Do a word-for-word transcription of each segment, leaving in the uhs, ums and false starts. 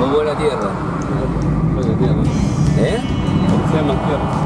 Muy buena tierra. Buena tierra. ¿Eh? Sea más tierra.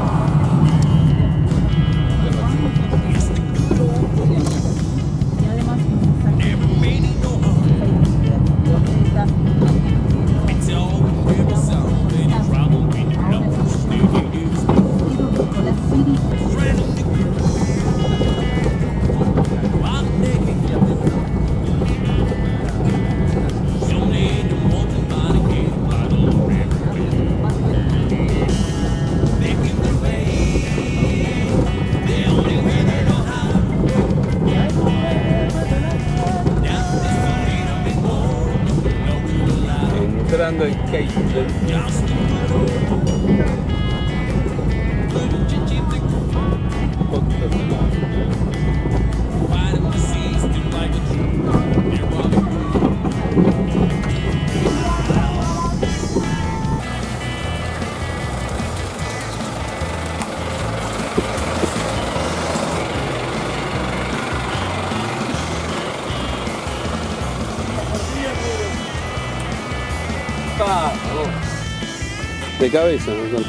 Entrando el Kate. De cabeza, ¿no?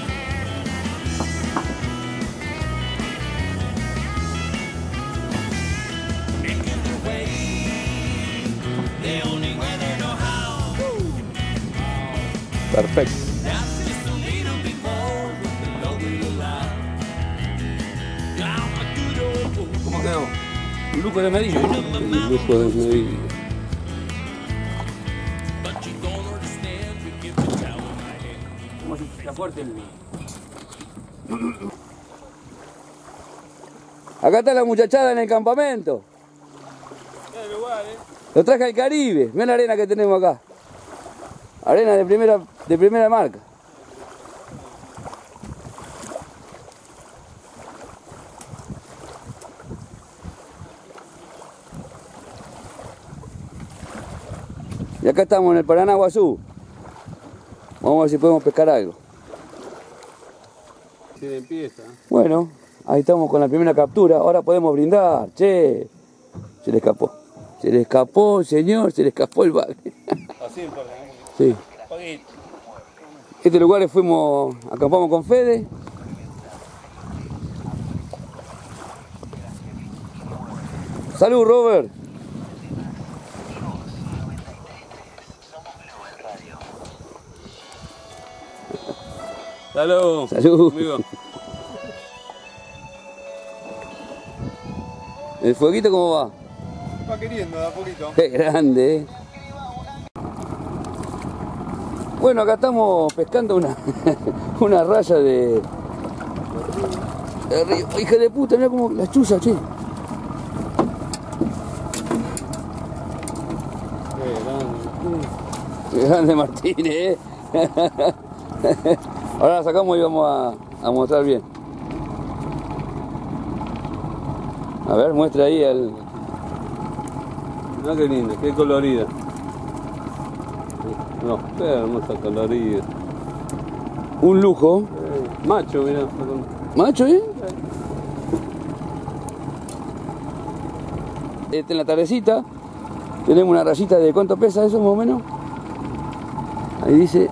Perfecto. ¿Cómo quedó? Un lujo de medillo. Un lujo de medillo. Como si está fuerte el... Acá está la muchachada en el campamento. El lugar, eh. Lo traje al Caribe. Mirá la arena que tenemos acá. Arena de primera, de primera marca. Y acá estamos en el Paraná Guazú. Vamos a ver si podemos pescar algo. Se empieza. Bueno, ahí estamos con la primera captura. Ahora podemos brindar. Che, se le escapó. Se le escapó, señor, se le escapó el bagre. Así en Paraná. Sí. Este lugar fuimos, acampamos con Fede. Salud, Robert. Salud. Salud. Amigo. ¿El fueguito cómo va? Va queriendo, da poquito. Qué grande, eh. Bueno, acá estamos pescando una, una raya de, de río. Hija de puta, mira como la chuza, che. Qué grande Martínez, eh. Ahora la sacamos y vamos a, a mostrar bien. A ver, muestra ahí el... No, qué linda, qué colorida. No, qué hermosa colorida. Un lujo. Eh, macho, mirá. Macho, ¿eh? Este, en la tardecita tenemos una rayita de ¿cuánto pesa eso más o menos? Ahí dice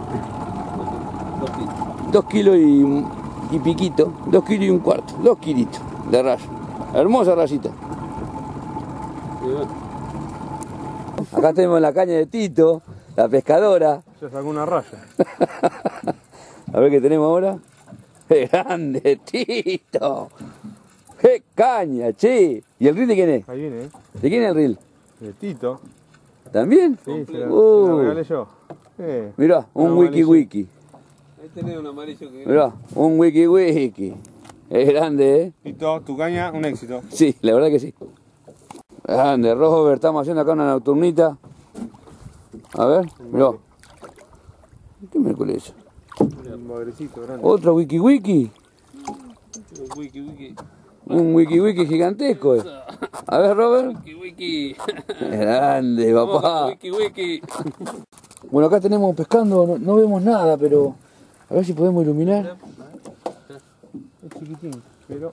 dos kilos y, y piquito, dos kilos y un cuarto, dos kilitos de raya. Hermosa rayita. Acá tenemos la caña de Tito, la pescadora. Ya sacó una raya. A ver qué tenemos ahora. ¡Qué grande, Tito! ¡Qué caña, che! ¿Y el reel de quién es? Ahí viene, ¿eh? ¿De quién es el reel? De Tito. ¿También? Sí, se la, Uh. se la regalé yo. Eh. Mirá, un Un wiki amarillo. wiki. Ahí tenés un amarillo que... Mirá, un wiki wiki. Es grande, ¿eh? Tito, tu caña, un éxito. Sí, la verdad que sí. Grande, Robert, estamos haciendo acá una nocturnita. A ver, mirá. ¿Qué miércoles es eso? Un bagrecito grande. ¿Otro wiki wiki? Wiki, wiki. Un wiki wiki gigantesco. eh. A ver, Robert. Wiki, wiki. Grande, papá. Wiki, wiki. Bueno, acá tenemos pescando, no, no vemos nada, pero a ver si podemos iluminar. Es chiquitín, pero...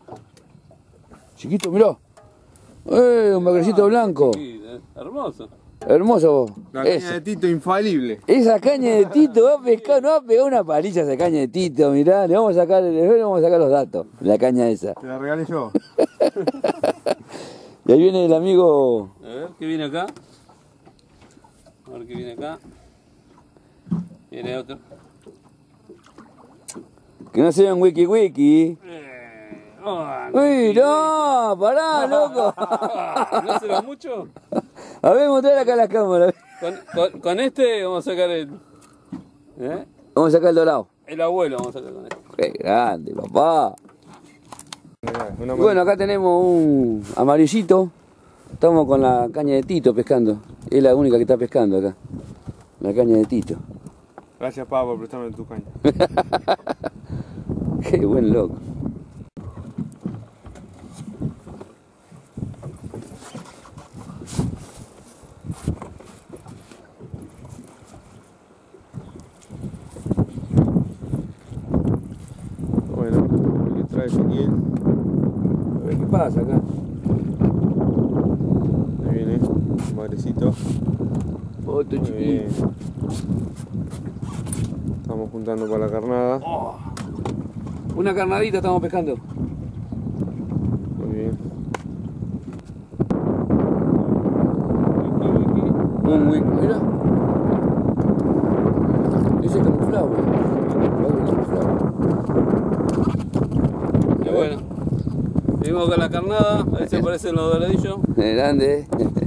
Chiquito, mirá. ¡Eh! Un bagrecito blanco. Sí, eh, hermoso. Hermoso. La caña Ese. de Tito infalible. Esa caña de Tito va a pescar, no va a pegar una paliza esa caña de Tito, mirá, le vamos a sacar, le vamos a sacar los datos, la caña esa. Te la regalé yo. Y ahí viene el amigo. A ver, ¿qué viene acá? A ver qué viene acá. Viene otro. Que no se vean wiki wiki. Eh, oh, Uy, no, pará, loco. ¿No se ve mucho? A ver, mostrar acá la cámara. Con, con, con este vamos a sacar el. ¿Eh? Vamos a sacar el dorado. El abuelo vamos a sacar con este. Qué grande, papá. Una Y bueno, acá tenemos un amarillito. Estamos con la caña de Tito pescando. Es la única que está pescando acá. La caña de Tito. Gracias, papá, por prestarme tu caña. Qué buen loco. Bueno, el que trae Ezequiel. A ver qué pasa acá. Ahí viene, un madrecito. Otro Muy chiquito. bien. Estamos juntando para la carnada. Oh, una carnadita estamos pescando. Muy bien. Un wiki, mira. Ese es camuflado. Vale, camuflado. Y bueno, seguimos con la carnada, a ver si aparecen los doradillos. Grande.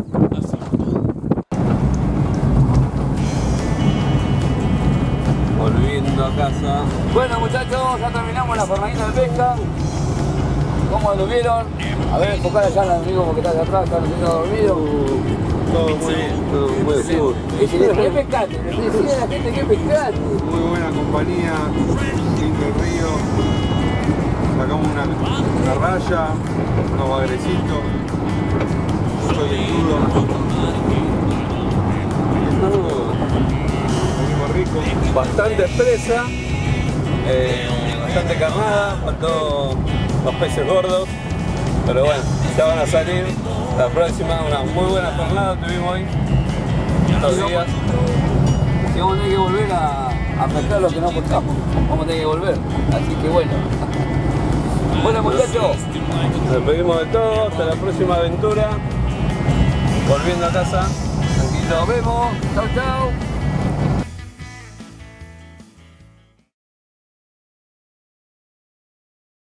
Volviendo a casa. Bueno muchachos, ya terminamos la jornadita de pesca. ¿Cómo lo vieron? A ver, enfocar allá al amigo porque está allá atrás, está haciendo dormido. Todo muy bien. Todo muy bien. Dice, ¿qué pescaste? Le decía a la gente que pescaste. Muy buena compañía. Lindo el río. Sacamos una, una raya, unos bagrecitos. Soy el nudo. Rico. Bastante presa, eh, bastante carnada, faltó los peces gordos, pero bueno, ya van a salir. La próxima, una muy buena jornada tuvimos hoy, estos días. Si vamos a tener que volver a, a pescar lo que no pescamos, vamos a tener que volver. Así que bueno. Bueno muchachos. Nos despedimos de todo, hasta la próxima aventura, volviendo a casa. Nos vemos. Chau chau.